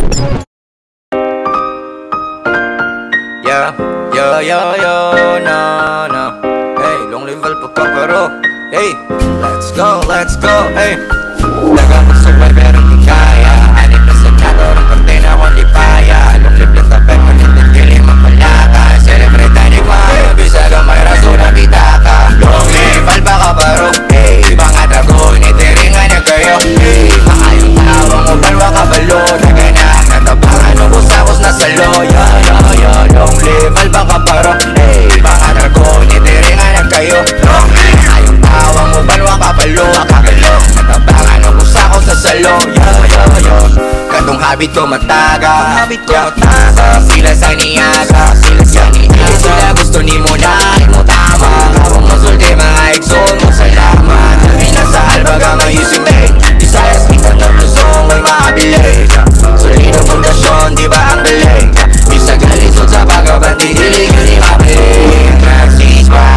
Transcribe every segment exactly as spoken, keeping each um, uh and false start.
Yeah, yeah, yeah, yeah, no, no. Hey, long level pagkaparo. Hey, let's go, let's go, hey. Dagang gusto ay pero di kaya. Anip na sa katorang kante na akong lipaya. Long level tapet, manintindi mapalaka. Celebrate tayo ni Maya, bisagang may raso na bitaka. Long level pagkaparo. Hey, mga dragon, itiringan na kayo. Hey, maayong tawang mo, balwa kabalo. Naganang natabangan, ubos-akos na salo. Yeah, yeah, yeah, long level pagkaparo. Hey, mga dragon, itiringan na kayo. Long level, maayong tawang mo, balwa kabalo. Kakalo, natabangan, ubos-akos na salo. Yeah, yeah, yeah. Katong habit ko mataga, habit ko mataga. Sila sa niyaga, sila sa niyaga. Sila gusto ni mo na, mo tama. Kapag masulti mga exon mo, salamat. Nangina sa albaga mayusing day. Isayas kita ng lusong, may maabili. Solidong pundasyon, di ba ang galing? Bisa galisod sa pagkabanti, hilig yun imapin. Nagsis pa,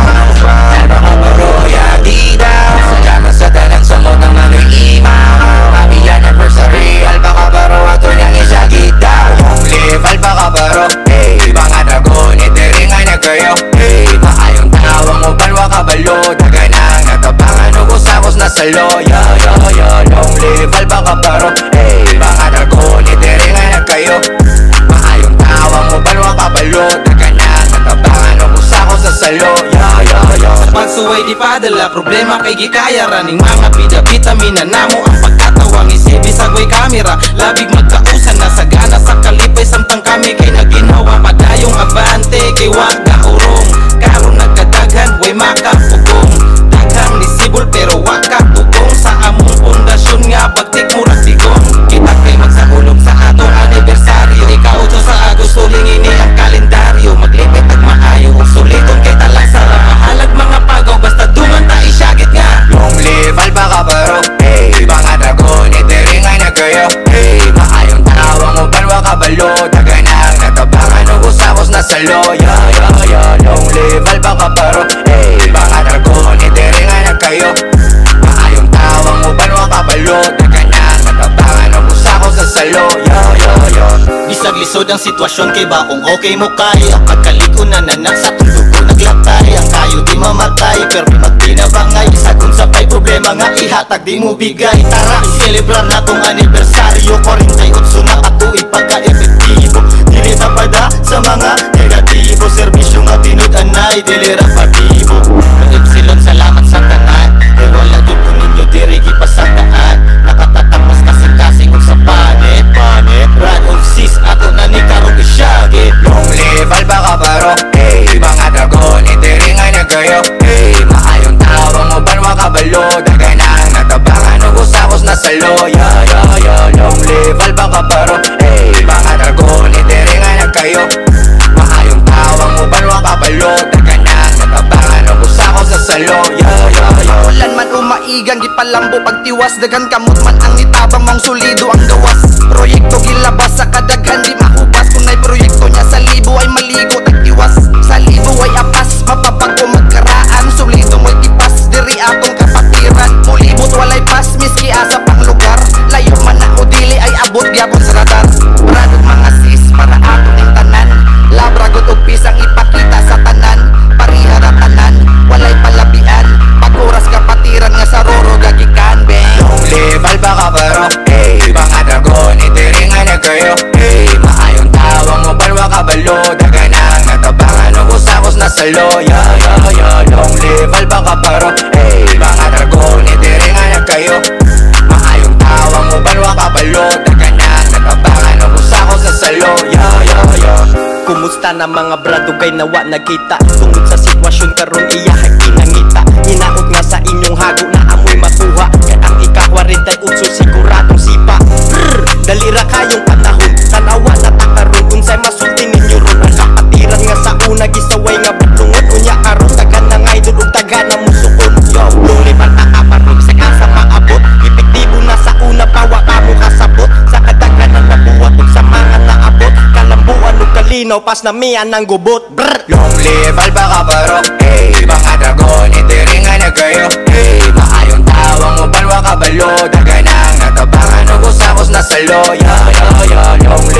napakaparoya, di daw. Salamat sa tanang samot ng mga imaw. Mabiyan anniversary, alpakaparo, ato niyang isagita. Long live alpakaparo, hey, mga dragon, itiringan na kayo. Hey, maayong tawang mo, balwa kabalo. Daganang natabangan, ugos-akos na salo. Yeah, yeah, yeah, long live alpakaparo. Hey, mga dragon, itiringan na kayo. Maayong tawang mo, balwa kabalo. Daganang natabangan, ugos-akos na salo. Yeah, yeah, yeah. Sa pagsuway di padala, problema kay gikaya. Raning mga bida-vitamina namo ang pagkatawang isip. Isagway kamera, labig magkausan na sa gana sa kalipay. Samtang kami kay naginawa padayong abante. Kay wag na urong, karon nagkadaghan, way makapugong. Daghang ni sibol pero wag katugong. Sa among pundasyon nga bagtik murag digong. Kita kay magsahulog sa atong anibersaryo. Ika-otso sa Agosto lingini ang kalendaryo. Maglipit at maayo ug suliton kay talang sara. Mahalag mga pagaw basta dungan ta isyagit nga. Long live alpakaparo, hey, mga dragon, itiringan na kayo. Hey, maayong tawang mo, balwa kabalo. Daganang natabangan, ugos-akos na salo. Yeah, yeah, yeah, long live alpakaparo. Hey, mga dragon, itiringan na kayo. Maayong tawang mo, balwa kabalo. Daganang natabangan, ugos-akos na salo. Yeah, yeah, yeah. Bisag lisod ang sitwasyon kay ba kung okay mo kaya. Pagkaliko na nanak sa tundugo naglatay. Ang kayo di mamatay pero di magtinabangay. Sa kung sabay problema nga ihatag di mo bigay. Tara celebrar na tong anibersaryo. forty-eight na katuig pagka-epektibo. Dili tapada sa mga negatibo. Serbisyo nga tinud-anay dili ra patibo. Epsilon salamat sa tanan. E wala jud ko ninyo diri gipasagdaan. Nakatatapos kasing-kasing ug sa panet panet. Run of sis ato na ni karong isyagit. Long live alpakaparo, hey, mga dragon, itiringan na kayo. Hey, maayong tawang mo, balwa kabalo. Daganang natabangan, ugos-akos na salo. Yeah, yeah, yeah, long live alpakaparo, hey, mga dragon, itiringan na kayo. Maayong tawang mo, balwa kabalo. Daganang natabangan, ugos-akos na salo. Yeah, yeah, yeah. Ulan man umaigang gipalambo pagtiwas. Dagan kamot man ang nitabang mong solido ang gawas. Proyekto gilabas sa kadaghan di mahubas. Kung na'y proyekto niya sa libo ay maligo tagtiwas. Sa libo ay apas, mapapago magkaraan. Solido mo'y tipas, diri atong kapatiran. Mulibot walay pas, miski asa pang lugar. Layo man na o dili ay abot gyapon sa radar. Bradod mga sis para aton ing tanan. Labragot og pisang ipakita sa tanan. Parihara tanan, walay palabian. Pag oras kapatiran nga sa roro gagikan bang. Long live alpakaparo, hey, mga dragon, itiringan na kayo. Hey, maayong tawang mo, balwa kabalo. Daganang natabangan, ugos-akos na salo. Yeah, yeah, yeah, long live alpakaparo, hey, mga dragon, itiringan na kayo. Maayong tawang mo, balwa kabalo. Daganang natabangan, ugos-akos na salo. Yeah, yeah, yeah. Kumusta na mga brado kay nawa nagkita. Tungod sa sitwasyon karon iya ginangita. Hinaot nga sa inyong hago na amoy matuha. Kaya ang ika-forty-eight siguradong sipa. Brr, dalira kayong panahon. Tanawa na takaroon unsay masulti ninyo ron. Ang kapatiran nga sa una gisaway nga butlungon. Unya karon tagan na ngay dun ug tagan na musukon. Yo, lulipan ta kaparog sa kasa maabot. Epektibo na sa una pawa kamo kasabot. Sa kadaghanan na buwat ug sa mga naabot. Kalambuan ug kalinaw pas na miyan ng gubot. Brr, long live alpakaparo, hey, mga dragon, itiringan na kayo. Hey, maayong tawang mo, balwa kabalo. Daganang natabangan, ugos-akos na salo. Yeah, yeah, yeah, long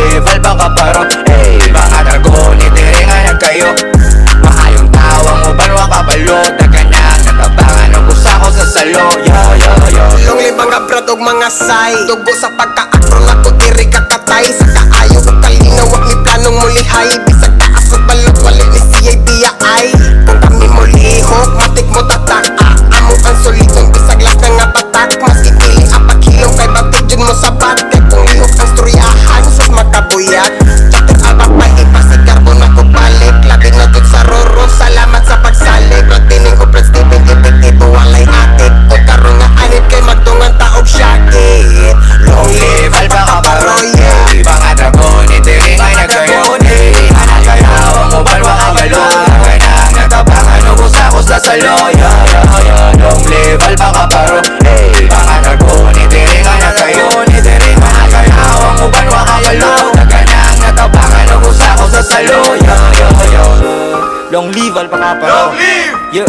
kayo. Mahayong tawang mo banwa kabalo, daganang natabangan og usa ko sa salo. Yo yo yo Long live mga brad og mga say, dugo sa pagka-akron ako diri kakatay. Sa kaayo ug kalinaw wag ni planong mulihay, bisag taas ug balot wali ni C I D ay. Kung kami mo lihok matik mo tatak, amo ang solidong bisag las na nga batak. Mas ipili ang paghilom kay batik jud mo sabat, kay kung lihok ang storyahan sus makabuyat. Chatter abapay ipasig karbon ako balik, labi na jud sa roro. Salamat sa pagsalik, brad tining o brad Steven epektibo walay atik. O karon nga anit kay magtungan taog syakit. Long live Alba Kaparo, yeah. Ibang dragon, itiring ay nagkayon. Anagayawang mo banwa kabalo, daganang natabangan og usa ko sa salo. Yo yo yo long live Alba Kaparo, ibang dragon, itiring ay nagkayon. Itiring anagayawang mo banwa kabalo, daganang natabangan og usa ko sa salo. Yo yo yo long live Alba Kaparo, long live yo.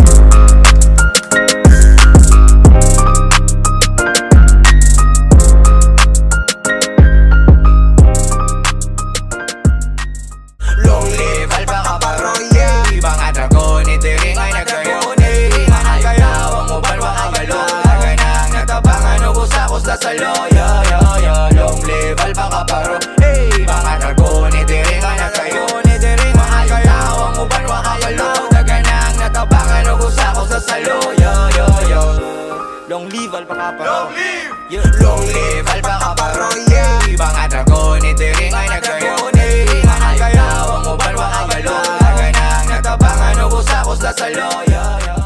Long live Alba Kaparo, yeah. Ibang dragon, itiring ay nagkayon. Anagayawang mo banwa kabalo, daganang natabangan og usa ko sa salo. Yo yo yo long live Alba Kaparo, ibang dragon, itiring ay nagkayon. Itiring anagayawang mo banwa kabalo, daganang natabangan og usa ko sa salo. Yo yo yo long live Alba Kaparo, long live yo. Long live Alba Kaparo, yeah. Ibang dragon, itiring ay nagkayon. Anagayawang mo banwa kabalo, daganang natabangan og usa ko sa salo. Yo yo